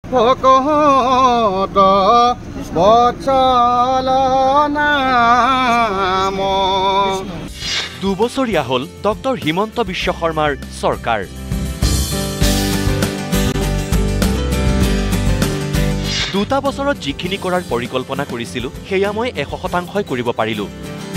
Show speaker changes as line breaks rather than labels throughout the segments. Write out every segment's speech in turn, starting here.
ভকত বছৰত নাম।
দুবছৰীয়া হ'ল ডক্টৰ হিমন্ত বিশ্ব শৰ্মাৰ চৰকাৰ। দুটা বছৰত যিখিনি কৰাৰ পৰিকল্পনা কৰিছিলোঁ সেয়া মই 100% কৰিব পাৰিলোঁ।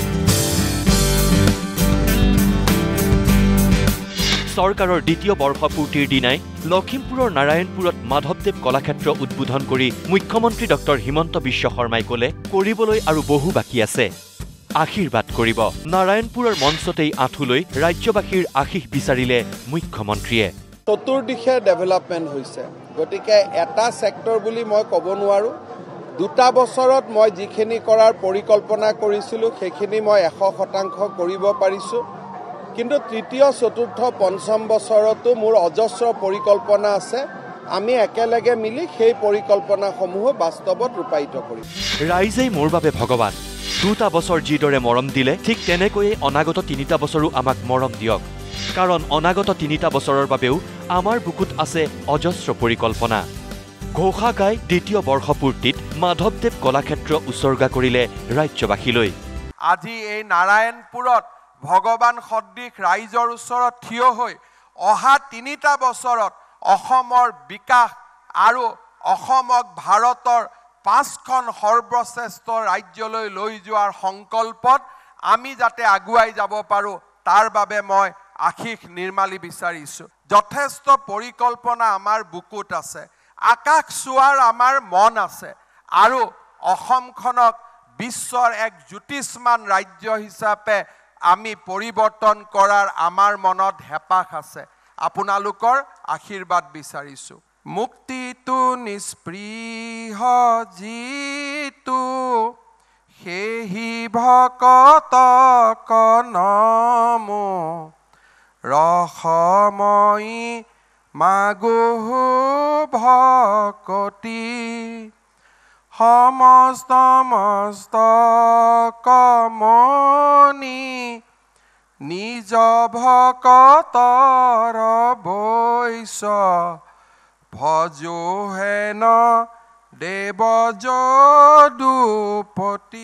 চৰকাৰৰ দ্বিতীয় বৰ্ষপূৰ্তিৰ দিনাই লখিমপুৰৰ নাৰায়ণপুৰত মাধৱদেৱ কলাক্ষেত্ৰ উদ্বোধন কৰি মুখ্যমন্ত্ৰী ডক্টৰ হিমন্ত বিশ্ব শৰ্মাই ক'লে কৰিবলৈ আৰু বহু বাকী আছে, আশীৰ্বাদ কৰিব। নাৰায়ণপুৰৰ মঞ্চতেই আঁঠুলৈ ৰাজ্যবাসীৰ আশীষ বিচাৰিলে মুখ্যমন্ত্ৰীয়ে।
চতুৰ্দিশে ডেভেলপমেণ্ট হৈছে, গতিকে এটা ছেক্টৰ বুলি মই ক'ব নোৱাৰোঁ। দুটা বছৰত মই যিখিনি কৰাৰ পৰিকল্পনা কৰিছিলোঁ সেইখিনি মই 100% কৰিব পাৰিছোঁ। কিন্তু তৃতীয়, চতুৰ্থ, পঞ্চম বছৰতো মোৰ অজস্ৰ পৰিকল্পনা আছে। আমি একেলগে মিলি সেই পৰিকল্পনাসমূহ বাস্তৱত ৰূপায়িত কৰিম।
ৰাইজেই মোৰ বাবে ভগৱান। দুটা বছৰ যিদৰে মৰম দিলে ঠিক তেনেকৈয়ে অনাগত 3টা বছৰো আমাক মৰম দিয়ক। কাৰণ অনাগত 3টা বছৰৰ বাবেও আমাৰ বুকুত আছে অজস্ৰ পৰিকল্পনা। ঘোষা গাই দ্বিতীয় বৰ্ষপূৰ্তিত মাধৱদেৱ কলাক্ষেত্ৰ উচৰ্গা কৰিলে ৰাজ্যবাসীলৈ।
আজি এই নাৰায়ণপুৰত ভগৱান সদৃশ ৰাইজৰ ওচৰত থিয় হৈ অহা 3টা বছৰত অসমৰ বিকাশ আৰু অসমক ভাৰতৰ 5খন সৰ্বশ্ৰেষ্ঠ ৰাজ্যলৈ লৈ যোৱাৰ সংকল্পত আমি যাতে আগুৱাই যাব পাৰোঁ তাৰ বাবে মই আশীষ নিৰ্মালি বিচাৰিছোঁ। যথেষ্ট পৰিকল্পনা আমাৰ বুকুত আছে, আকাশ চোৱাৰ আমাৰ মন আছে আৰু অসমখনক বিশ্বৰ এক জ্যোতিষ্মান ৰাজ্য হিচাপে আমি পৰিৱৰ্তন কৰাৰ আমাৰ মনত হেঁপাহ আছে। আপোনালোকৰ আশীৰ্বাদ বিচাৰিছোঁ। মুক্তিটো নিস্পৃহ যিটো সেহি ভকতক নমো ৰসময়ী মাগোহো ভকতি সমস্ত কমনি নিজ ভকতৰ বৈশ ভজো হেন দেৱ যদুপতি।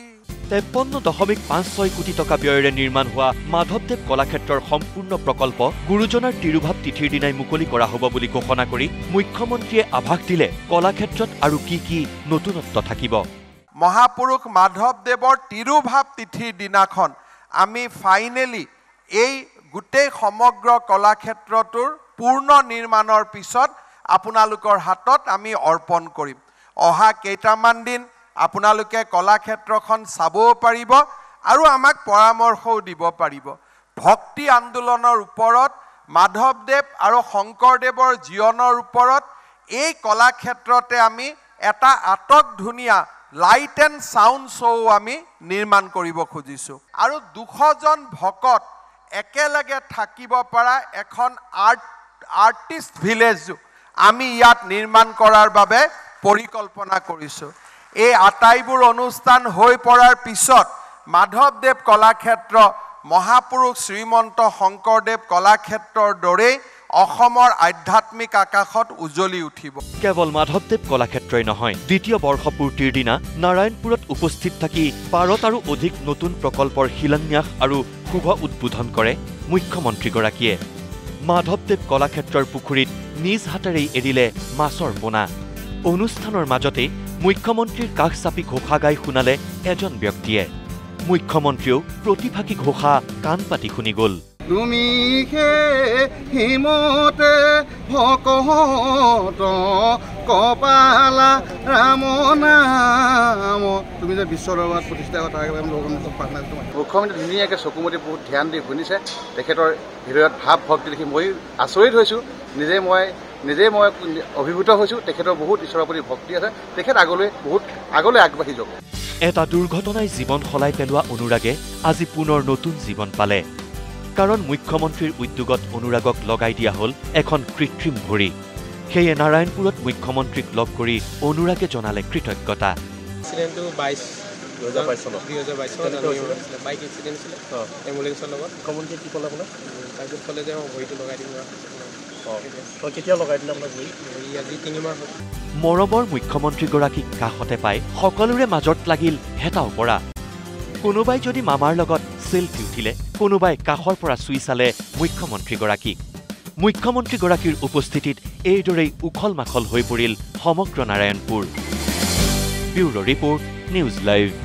53.56 কোটি টকা ব্যয়েৰে নিৰ্মাণ হোৱা মাধৱদেৱ কলাক্ষেত্ৰৰ সম্পূৰ্ণ প্ৰকল্প গুৰুজনাৰ তিৰুভাৱ তিথিৰ দিনাই মুকলি কৰা হ'ব বুলি ঘোষণা কৰি মুখ্যমন্ত্ৰীয়ে আভাস দিলে কলাক্ষেত্ৰত আৰু কি কি নতুনত্ব থাকিব।
মহাপুৰুষ মাধৱদেৱৰ তিৰুভাৱ তিথিৰ দিনাখন আমি ফাইনেলি এই গোটেই সমগ্ৰ কলাক্ষেত্ৰটোৰ পূৰ্ণ নিৰ্মাণৰ পিছত আপোনালোকৰ হাতত আমি অৰ্পণ কৰিম। অহা কেইটামান দিন আপোনালোকে কলাক্ষেত্ৰখন চাবও পাৰিব আৰু আমাক পৰামৰ্শও দিব পাৰিব। ভক্তি আন্দোলনৰ ওপৰত, মাধৱদেৱ আৰু শংকৰদেৱৰ জীৱনৰ ওপৰত এই কলাক্ষেত্ৰতে আমি এটা আটক ধুনীয়া লাইট এণ্ড চাউণ্ড শ্ব' আমি নিৰ্মাণ কৰিব খুজিছোঁ। আৰু 200জন ভকত একেলগে থাকিব পৰা এখন আৰ্টিষ্ট ভিলেজ আমি ইয়াত নিৰ্মাণ কৰাৰ বাবে পৰিকল্পনা কৰিছোঁ। এই আটাইবোৰ অনুষ্ঠান হৈ পৰাৰ পিছত মাধৱদেৱ কলাক্ষেত্ৰ মহাপুৰুষ শ্ৰীমন্ত শংকৰদেৱ কলাক্ষেত্ৰৰ দৰেই অসমৰ আধ্যাত্মিক আকাশত উজ্বলি উঠিব।
কেৱল মাধৱদেৱ কলাক্ষেত্ৰই নহয়, দ্বিতীয় বৰ্ষপূৰ্তিৰ দিনা নাৰায়ণপুৰত উপস্থিত থাকি 12টাৰো অধিক নতুন প্ৰকল্পৰ শিলান্যাস আৰু শুভ উদ্বোধন কৰে মুখ্যমন্ত্ৰীগৰাকীয়ে। মাধৱদেৱ কলাক্ষেত্ৰৰ পুখুৰীত নিজ হাতেৰেই এৰিলে মাছৰ পোনা। অনুষ্ঠানৰ মাজতেই মুখ্যমন্ত্ৰীৰ কাষ চাপি ঘোষা গাই শুনালে এজন ব্যক্তিয়ে। মুখ্যমন্ত্ৰীয়েও প্ৰতিভাকী ঘোষা কাণ পাতি শুনি গ'ল।
তুমি হিমতে ভকত কপালা ৰাম নাম। তুমি যে বিশ্ব দৰবাৰত প্ৰতিষ্ঠা কথা
মুখ্যমন্ত্ৰী ধুনীয়াকৈ চকুমতি বহুত ধ্যান দি শুনিছে। তেখেতৰ হৃদয়ত ভাৱ ভক্তি দেখি মই আচৰিত হৈছোঁ। নিজে মই অভিভূত হৈছোঁ। তেখেতৰ বহুত ঈশ্বৰৰ প্ৰতি ভক্তি আছে। তেখেত আগলৈ আগবাঢ়ি যাব।
এটা দুৰ্ঘটনাই জীৱন সলাই পেলোৱা অনুৰাগে আজি পুনৰ নতুন জীৱন পালে। কাৰণ মুখ্যমন্ত্ৰীৰ উদ্যোগত অনুৰাগক লগাই দিয়া হ'ল এখন কৃত্ৰিম ভৰি। সেয়ে নাৰায়ণপুৰত মুখ্যমন্ত্ৰীক লগ কৰি অনুৰাগে জনালে কৃতজ্ঞতা।
এম্বুলেঞ্চৰ লগত মুখ্যমন্ত্ৰীয়ে কি ক'লে আপোনাক? তাৰপিছত ক'লে যে মই ভৰিটো লগাই দিম। কেতিয়া লগাই দিলে আপোনাক আজি 3 মাহ হ'ল
মৰমৰ মুখ্যমন্ত্ৰীগৰাকীক কাষতে পাই সকলোৰে মাজত লাগিল হেতাও পৰা কোনোবাই যদি মামাৰ লগত সেলফি উঠিলে কোনোবাই কাষৰ পৰা চুই চালে মুখ্যমন্ত্ৰীগৰাকীক মুখ্যমন্ত্ৰীগৰাকীৰ উপস্থিতিত এইদৰেই উখল মাখল হৈ পৰিল সমগ্ৰ Narayanpur bureau report news live